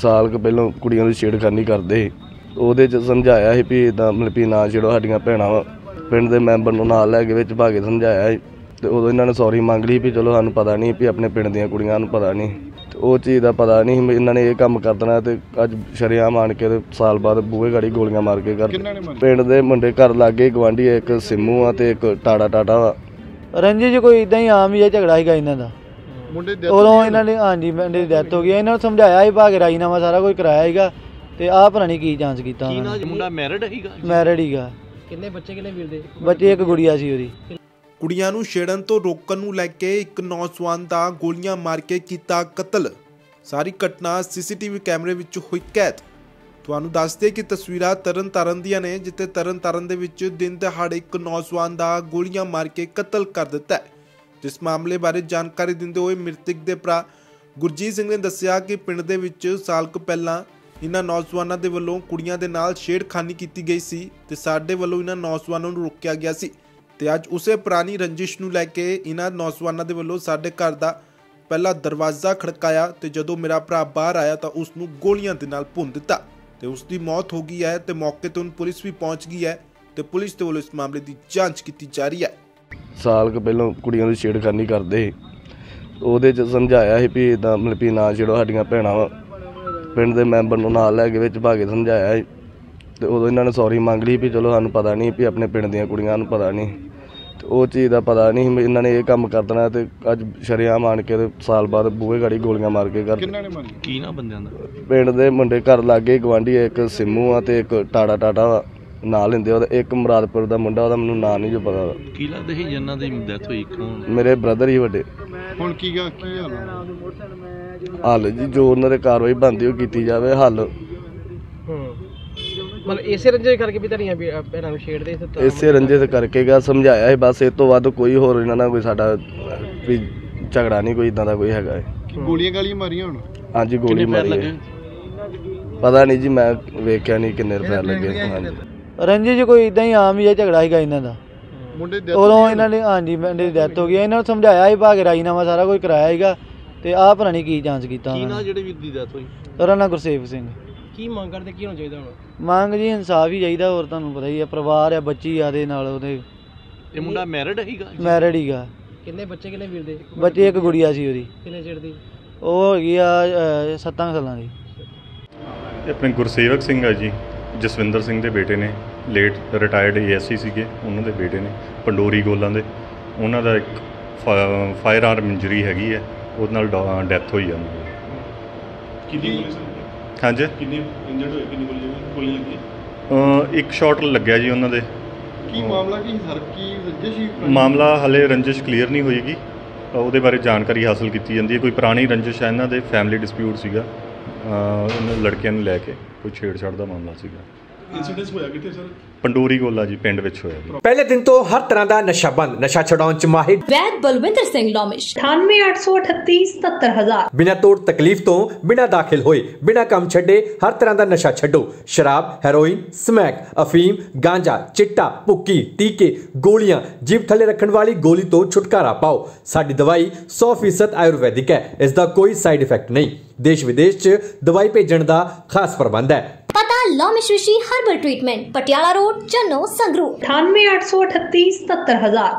साल क पहलों कुड़ियां दी छेड़खानी करदे ਉਹਦੇ 'ਚ ਸਮਝਾਇਆ ਸੀ ਵੀ ਇੱਦਾਂ ਮਤਲਬ ਵੀ ਨਾ ਛੇੜੋ ਸਾਡੀਆਂ ਭੈਣਾਂ ਵਾ। ਪਿੰਡ ਦੇ ਮੈਂਬਰ ਨੂੰ ਨਾਲ ਲੈ ਕੇ ਵਿੱਚ ਪਾ ਕੇ ਸਮਝਾਇਆ ਸੀ ਤੇ ਉਦੋਂ ਇਹਨਾਂ ਨੇ ਸੌਰੀ ਮੰਗ ਲਈ ਵੀ ਚਲੋ ਸਾਨੂੰ ਪਤਾ ਨਹੀਂ ਵੀ ਆਪਣੇ ਪਿੰਡ ਦੀਆਂ ਕੁੜੀਆਂ ਨੂੰ ਪਤਾ ਨਹੀਂ ਤੇ ਉਹ ਚੀਜ਼ ਦਾ ਪਤਾ ਨਹੀਂ ਸੀ ਇਹਨਾਂ ਨੇ ਇਹ ਕੰਮ ਕਰ ਦੇਣਾ ਤੇ ਅੱਜ ਸ਼ਰੇਆਮ ਆਣ ਕੇ ਤੇ ਸਾਲ ਬਾਅਦ ਬੂਹੇ ਗਾੜੀ ਗੋਲੀਆਂ ਮਾਰ ਕੇ ਕਰ ਪਿੰਡ ਦੇ ਮੁੰਡੇ ਘਰ ਲਾਗੇ ਗਵਾਂਢੀ ਇੱਕ ਸਿੰਮੂ ਆ ਤੇ ਇੱਕ ਟਾਟਾ ਵਾ। ਰੰਜੀ ਜੀ ਕੋਈ ਇਦਾਂ ਹੀ ਆਮ ਹੀ ਝਗੜਾ ਸੀਗਾ ਇਹਨਾਂ ਦਾ ਉਦੋਂ ਇਹਨਾਂ ਨੇ ਹਾਂਜੀ ਮੁੰਡੇ ਦੀ ਡੈਥ ਹੋ ਗਈ। ਇਹਨਾਂ ਨੂੰ ਸਮਝਾਇਆ ਸੀ ਭਾਗ ਰਾਜੀਨਾਮਾ ਸਾਰਾ ਕੁਝ ਕਰਾਇਆ ਸੀਗਾ ਤੇ ਆਹ ਪਤਾ ਨਹੀਂ ਕੀ ਜਾਂਚ ਕੀਤਾ ਮੁੰਡਾ ਮੈਰਿਡ ਹੀਗਾ। ਕਿੰਨੇ ਬੱਚੇ ਕਿੰਨੇ ਵੀਰ ਦੇ ਬੱਚੇ ਇੱਕ ਗੁੜੀਆ ਸੀ ਉਹਦੀ। ਕੁੜੀਆਂ ਨੂੰ ਛੇੜਨ ਤੋਂ ਰੋਕਣ ਨੂੰ ਲੈ ਕੇ ਇੱਕ ਨੌਜਵਾਨ ਦਾ ਗੋਲੀਆਂ ਮਾਰ ਕੇ ਕੀਤਾ ਕਤਲ। ਸਾਰੀ ਘਟਨਾ ਸੀਸੀਟੀਵੀ ਕੈਮਰੇ ਵਿੱਚ ਹੋਈ ਕੈਦ। ਤੁਹਾਨੂੰ ਦੱਸਦੇ ਕਿ ਤਸਵੀਰਾਂ ਤਰਨਤਾਰਨ ਦੀਆਂ ਨੇ ਜਿੱਥੇ ਤਰਨਤਾਰਨ ਦੇ ਵਿੱਚ ਦਿਨ ਦਿਹਾੜੇ ਇੱਕ ਨੌਜਵਾਨ ਦਾ ਗੋਲੀਆਂ ਮਾਰ ਕੇ ਕਤਲ ਕਰ ਦਿੱਤਾ ਹੈ। ਜਿਸ ਮਾਮਲੇ ਬਾਰੇ ਜਾਣਕਾਰੀ ਦਿੰਦੇ ਹੋਏ ਮ੍ਰਿਤਕ ਦੇ ਭਰਾ ਗੁਰਜੀਤ ਸਿੰਘ ਨੇ ਦੱਸਿਆ ਕਿ ਪਿੰਡ ਦੇ ਵਿੱਚ ਸਾਲ ਕੁ ਪਹਿਲਾਂ ਇਹਨਾਂ ਨੌਜਵਾਨਾਂ ਦੇ ਵੱਲੋਂ ਕੁੜੀਆਂ ਦੇ ਨਾਲ ਛੇੜਖਾਨੀ ਕੀਤੀ ਗਈ ਸੀ ਤੇ ਸਾਡੇ ਵੱਲੋਂ ਇਹਨਾਂ ਨੌਜਵਾਨਾਂ ਨੂੰ ਰੋਕਿਆ ਗਿਆ ਸੀ ਤੇ ਅੱਜ ਉਸੇ ਪੁਰਾਣੀ ਰੰਜਿਸ਼ ਨੂੰ ਲੈ ਕੇ ਇਹਨਾਂ ਨੌਜਵਾਨਾਂ ਦੇ ਵੱਲੋਂ ਸਾਡੇ ਘਰ ਦਾ ਪਹਿਲਾ ਦਰਵਾਜ਼ਾ ਖੜਕਾਇਆ ਤੇ ਜਦੋਂ ਮੇਰਾ ਭਰਾ ਬਾਹਰ ਆਇਆ ਤਾਂ ਉਸ ਨੂੰ ਗੋਲੀਆਂ ਦੇ ਨਾਲ ਭੁੰਨ ਦਿੱਤਾ ਤੇ ਉਸ ਦੀ ਮੌਤ ਹੋ ਗਈ ਹੈ ਤੇ ਮੌਕੇ ਤੇ ਹੁਣ ਪੁਲਿਸ ਵੀ ਪਹੁੰਚ ਗਈ ਹੈ ਤੇ ਪੁਲਿਸ ਦੇ ਵੱਲੋਂ ਇਸ ਮਾਮਲੇ ਦੀ ਜਾਂਚ ਕੀਤੀ ਜਾ ਰਹੀ ਹੈ। ਸਾਲ ਕ ਪਹਿਲੋਂ ਕੁੜੀਆਂ ਦੀ ਛੇੜਖਾਨੀ ਕਰਦੇ ਉਹਦੇ 'ਚ ਸਮਝਾਇਆ ਸੀ ਵੀ ਇੱਦਾਂ ਮਤਲਬ ਵੀ ਨਾ ਛੇੜੋ ਸਾਡੀਆਂ ਭੈਣਾਂ ਵਾ। ਪਿੰਡ ਦੇ ਮੈਂਬਰ ਨੂੰ ਨਾਲ ਲੈ ਕੇ ਵਿੱਚ ਪਾ ਕੇ ਸਮਝਾਇਆ ਸੀ ਤੇ ਉਦੋਂ ਇਹਨਾਂ ਨੇ ਸੌਰੀ ਮੰਗ ਲਈ ਵੀ ਚਲੋ ਸਾਨੂੰ ਪਤਾ ਨਹੀਂ ਵੀ ਆਪਣੇ ਪਿੰਡ ਦੀਆਂ ਕੁੜੀਆਂ ਨੂੰ ਪਤਾ ਨਹੀਂ ਤੇ ਉਹ ਚੀਜ਼ ਦਾ ਪਤਾ ਨਹੀਂ ਸੀ ਇਹਨਾਂ ਨੇ ਇਹ ਕੰਮ ਕਰ ਦੇਣਾ ਤੇ ਅੱਜ ਸ਼ਰੇਆਮ ਆਣ ਕੇ ਤੇ ਸਾਲ ਬਾਅਦ ਬੂਹੇ ਗਾੜੀ ਗੋਲੀਆਂ ਮਾਰ ਕੇ ਕਰ ਕੀ ਨਾ ਬੰਦਿਆਂ ਦਾ ਪਿੰਡ ਦੇ ਮੁੰਡੇ ਘਰ ਲਾਗੇ ਗਵਾਂਢੀ ਇੱਕ ਸਿੰਮੂ ਆ ਤੇ ਇੱਕ ਟਾਟਾ ਵਾ ਨਾਲ ਲੈਂਦੇ ਉਹਦਾ ਇੱਕ ਮੁਰਾਦਪੁਰ ਦਾ ਮੁੰਡਾ ਉਹਦਾ ਮੈਨੂੰ ਨਾਂ ਨਹੀਂ ਜੋ ਪਤਾ। ਕੀ ਲੱਗਦਾ ਸੀ ਜਿਨ੍ਹਾਂ ਦੀ ਡੈਥ ਹੋਈ ਕੌਣ? ਮੇਰੇ ਬ੍ਰਦਰ ਹੀ ਵੱਡੇ। ਹੁਣ ਕੀ ਹੱਲ ਜੀ ਜੋ ਉਹਨਾਂ ਦੇ ਕਾਰਵਾਈ ਬਣਦੀ ਉਹ ਕੀਤੀ ਜਾਵੇ ਹੱਲ। ਮਤਲਬ ਇਸੇ ਰੰਜੇ ਕਰਕੇ ਵੀ ਧਰੀਆਂ ਭੈਣਾਂ ਨੂੰ ਛੇੜਦੇ ਇਸੇ ਰੰਜੇ ਤੇ ਕਰਕੇ ਗਾ ਸਮਝਾਇਆ ਹੈ ਬਸ। ਇਸ ਤੋਂ ਵੱਧ ਕੋਈ ਹੋਰ ਇਹਨਾਂ ਨਾਲ ਕੋਈ ਸਾਡਾ ਵੀ ਝਗੜਾ ਨਹੀਂ ਕੋਈ ਇਦਾਂ ਦਾ ਕੋਈ ਹੈਗਾ। ਗੋਲੀਆਂ ਗਾਲੀਆਂ ਮਾਰੀਆਂ ਹੁਣ? ਹਾਂਜੀ ਗੋਲੀ ਮਾਰੀ ਪਤਾ ਨਹੀਂ ਜੀ ਮੈਂ ਵੇਖਿਆ ਨਹੀਂ ਕਿੰਨੇ ਰੁਪਏ ਲੱਗੇ। ਹਾਂਜੀ ਰੰਜੀ ਜੀ ਕੋਈ ਇਦਾਂ ਹੀ ਆਮ ਹੀ ਝਗੜਾ ਸੀਗਾ ਇਹਨਾਂ ਦਾ ਉਦੋਂ ਇਹਨਾਂ ਨੇ ਹਾਂਜੀ ਮੁੰਡੇ ਦੀ ਡੈਥ ਹੋ ਗਈ। ਇਹਨਾਂ ਨੂੰ ਸਮਝਾਇਆ ਸੀ ਭਾਗ ਰਾਜੀਨਾਮਾ ਸਾਰਾ ਕੁਝ ਕਰਾਇਆ ਸੀਗਾ ਤੇ ਆਹ ਪਤਾ ਨਹੀਂ ਕੀ ਜਾਂਚ ਕੀਤਾ ਜਿਹੜੇ ਵੀਰ ਦੀ ਡੈਥ ਹੋਈ? ਉਹਦਾ ਨਾਂ ਗੁਰਸੇਵ ਸਿੰਘ। ਕੀ ਮੰਗ ਕਰਦੇ ਕੀ ਹੋਣਾ ਚਾਹੀਦਾ ਹੁਣ? ਮੰਗ ਜੀ ਇਨਸਾਫ ਹੀ ਚਾਹੀਦਾ। ਹੋਰ ਤੁਹਾਨੂੰ ਪਤਾ ਹੀ ਆ ਪਰਿਵਾਰ ਆ ਬੱਚੀ ਆ ਦੇ ਨਾਲ ਉਹਦੇ। ਇਹ ਮੁੰਡਾ ਮੈਰਿਡ ਹੀਗਾ। ਕਿੰਨੇ ਬੱਚੇ ਕਿੰਨੇ ਵੀਰ ਦੇ? ਬੱਚੇ ਇੱਕ ਗੁੜੀਆ ਸੀ ਉਹਦੀ। ਕਿੰਨੇ ਚਿਰ ਦੀ? ਉਹ ਹੈਗੀ ਆ 7 ਸਾਲਾਂ ਦੀ। ਇਹ ਆਪਣੇ ਗੁਰਸੇਵਕ ਸਿੰਘ ਆ ਜੀ, ਜਸਵਿੰਦਰ ਸਿੰਘ ਦੇ ਬੇਟੇ ਨੇ। ਲੇਟ ਰਿਟਾਇਰਡ ASC ਸੀਗੇ, ਉਹਨਾਂ ਦੇ ਬੇਟੇ ਨੇ ਪੰਡੋਰੀ ਗੋਲਾਂ ਦੇ। ਉਹਨਾਂ ਦਾ ਇੱਕ ਫਾਇਰ ਆਰਮ ਇੰਜਰੀ ਹੈਗੀ ਹੈ, ਉਹਦੇ ਨਾਲ ਡੈਥ ਹੋਈ ਆ। ਹਾਂਜੀ ਕਿੰਨੇ ਇੰਜਰਡ ਹੋਏ? ਕਿੰਨੀ ਗੋਲੀ ਲੱਗੀ? ਇੱਕ ਸ਼ਾਟ ਲੱਗਿਆ ਜੀ ਉਹਨਾਂ ਦੇ। ਕੀ ਮਾਮਲਾ ਕੀ ਸਰ? ਕੀ ਰੰਜਿਸ਼ ਹੀ? ਮਾਮਲਾ ਹਲੇ ਰੰਜਿਸ਼ ਕਲੀਅਰ ਨਹੀਂ ਹੋਏਗੀ, ਉਹਦੇ ਬਾਰੇ ਜਾਣਕਾਰੀ ਹਾਸਲ ਕੀਤੀ ਜਾਂਦੀ ਹੈ। ਕੋਈ ਪੁਰਾਣੀ ਰੰਜਿਸ਼ ਹੈ ਇਹਨਾਂ ਦੇ, ਫੈਮਿਲੀ ਡਿਸਪਿਊਟ ਸੀਗਾ ਇਹਨਾਂ ਲੜਕਿਆਂ ਨੂੰ ਲੈ ਕੇ, ਕੋਈ ਛੇੜਛਾੜ ਦਾ ਮਾਮਲਾ ਸੀਗਾ। ਇੰਸੀਡੈਂਸ ਹੋਇਆ ਕਿੱਥੇ ਸਰ? ਪੰਡੋਰੀ ਗੋਲਾ ਜੀ ਪਿੰਡ ਵਿੱਚ ਹੋਇਆ ਜੀ। ਪਹਿਲੇ ਦਿਨ ਤੋਂ ਹਰ ਤਰ੍ਹਾਂ ਦਾ ਨਸ਼ਾ ਬੰਦ, ਨਸ਼ਾ ਛਡਾਉਣ ਚ ਮਾਹਿਰ ਵੈਦ ਬਲਵਿੰਦਰ ਸਿੰਘ ਲੋਮਿਸ਼ 9883877000। ਬਿਨਾਂ ਤੋੜ ਤਕਲੀਫ ਤੋਂ, ਬਿਨਾਂ ਦਾਖਲ ਹੋਏ, ਬਿਨਾਂ ਕੰਮ ਛੱਡੇ ਹਰ ਤਰ੍ਹਾਂ ਦਾ ਨਸ਼ਾ ਛੱਡੋ। ਸ਼ਰਾਬ, ਹੈਰੋਇਨ, ਸਮੈਕ, ਅਫੀਮ, ਗਾਂਜਾ, ਚਿੱਟਾ, ਭੁੱਕੀ, ਟੀਕੇ, ਗੋਲੀਆਂ, ਜੀਭ ਥੱਲੇ ਰੱਖਣ ਵਾਲੀ ਗੋਲੀ ਤੋਂ ਛੁਟਕਾਰਾ ਪਾਓ। ਸਾਡੀ ਦਵਾਈ 100% ਆਯੁਰਵੈਦਿਕ ਹੈ, ਇਸ ਦਾ ਕੋਈ ਸਾਈਡ ਇਫੈਕਟ ਨਹੀਂ। देश विदेश च दवाई भेजण दा खास प्रबंध है। पता Lomish Rishi herbal treatment, Patiala road, Channo, Sangrur. 9883877000।